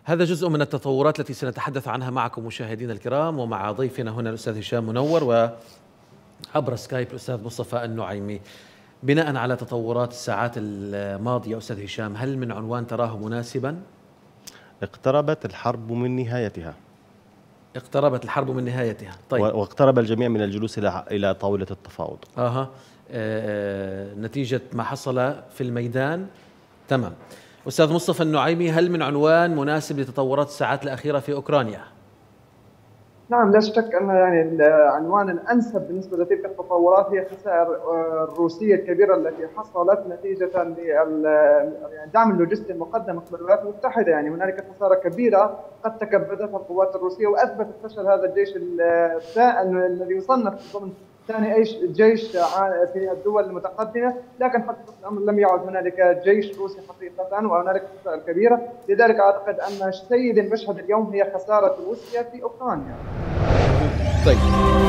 هذا جزء من التطورات التي سنتحدث عنها معكم مشاهدينا الكرام، ومع ضيفنا هنا الأستاذ هشام منور، وعبر سكايب الأستاذ مصطفى النعيمي. بناء على تطورات الساعات الماضية أستاذ هشام، هل من عنوان تراه مناسبا؟ اقتربت الحرب من نهايتها. اقتربت الحرب من نهايتها. طيب. واقترب الجميع من الجلوس إلى طاولة التفاوض. نتيجة ما حصل في الميدان. تمام. أستاذ مصطفى النعيمي، هل من عنوان مناسب لتطورات الساعات الأخيرة في أوكرانيا؟ نعم، لا شك أن يعني العنوان الأنسب بالنسبة لتلك التطورات هي الخسائر الروسية الكبيرة التي حصلت نتيجة للدعم اللوجستي المقدم من قبل الولايات المتحدة. يعني هنالك خسارة كبيرة قد تكبدتها القوات الروسية، وأثبتت فشل هذا الجيش الذي يصنف ضمن ثاني جيش في الدول المتقدمة، لكن حقيقة الأمر لم يعد هنالك جيش روسي حقيقة، وهنالك خسائر كبيرة. لذلك أعتقد أن سيد المشهد اليوم هي خسارة روسيا في أوكرانيا. طيب.